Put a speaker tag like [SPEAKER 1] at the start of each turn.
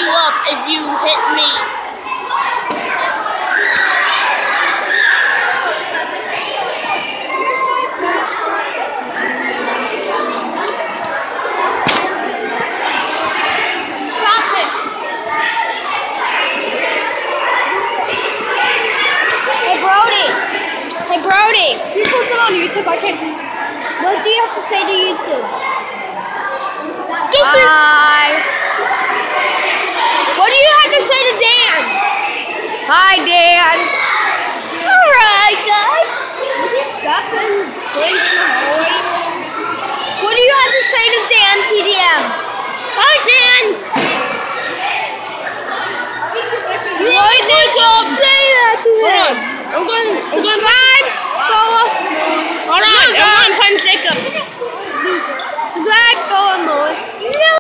[SPEAKER 1] up if you hit me. Stop it.
[SPEAKER 2] Hey Brody.
[SPEAKER 1] You post it on YouTube. I can't.
[SPEAKER 2] What do you have to say to YouTube?
[SPEAKER 1] Just
[SPEAKER 2] Hi. What do you have to say to Dan? Hi, Dan.
[SPEAKER 1] alright, guys. We just got some things in the hallway.
[SPEAKER 2] What do you have to say to Dan, TDM?
[SPEAKER 1] Hi, Dan.
[SPEAKER 2] Why did you say that to him?
[SPEAKER 1] Hold on. I'm going to
[SPEAKER 2] Subscribe. Follow.
[SPEAKER 1] Hold on. I'm going to punch Jacob.
[SPEAKER 2] Subscribe. Follow more.